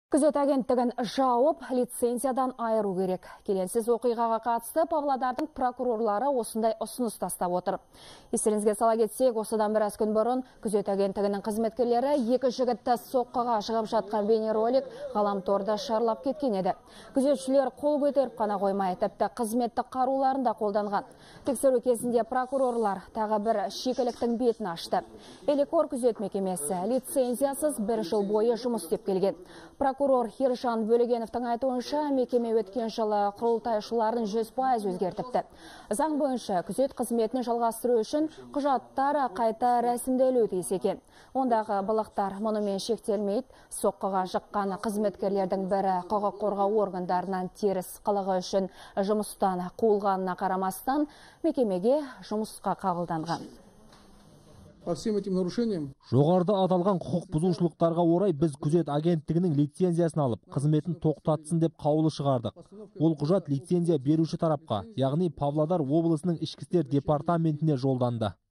Күзет агенттігін жауып, лицензиядан айыру керек. Келеңсіз оқиғаға қатысты Павлодардың прокурорлары осындай ұсыныс тастап отыр. Естеріңізге сала кетсек, осыдан біраз күн бұрын күзет агенттігінің қызметкерлері екі жігітті соққыға шығып жатқан бейнеролик ғаламторда шарлап кеткен еді. Күзетшілер қол көтеріп қана қоймай, тіпті қызметтік қаруларын да қолданған. Тексеру кезінде прокурорлар тағы бір шикіліктің бетін ашты. Элекор күзет мекемесі лицензиясыз 1 жыл бойы жұмыс істеп келген. Прокурор Ержан Бөлегеновтың айтуынша, мекеме өткен жылы құрылтайшыларын 100% өзгертіпті. Заң бойынша күзет қызметін жалғастыру үшін құжаттар қайта рәсімделуі тиіс екен. Ондағы былықтар мұнымен шектелмейді. Соққыға жыққан қызметкерлердің бірі құқық қорғау органдарынан теріс қылығы үшін жұмыстан қуылғанына қарамастан, мекемеге жұмысқа қабылданған. По всем этим нарушениям жоғарыда аталған құқық бұзушылықтарға орай біз күзет агенттігінің лицензиясын алып, қызметін тоқтатсын деп қаулы шығардық. Ол құжат лицензия беруші тарапқа, яғни Павлодар облысының ішкі істер департаментіне жолданды.